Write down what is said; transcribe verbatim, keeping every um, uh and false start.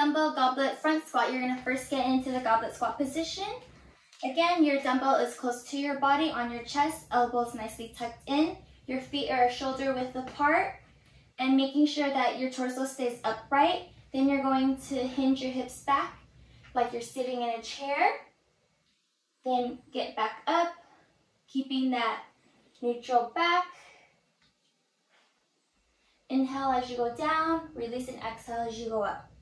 dumbbell goblet front squat, you're gonna first get into the goblet squat position. Again, your dumbbell is close to your body on your chest, elbows nicely tucked in. Your feet are shoulder width apart, and making sure that your torso stays upright. Then you're going to hinge your hips back like you're sitting in a chair. Then get back up, keeping that neutral back. Inhale as you go down, release and exhale as you go up.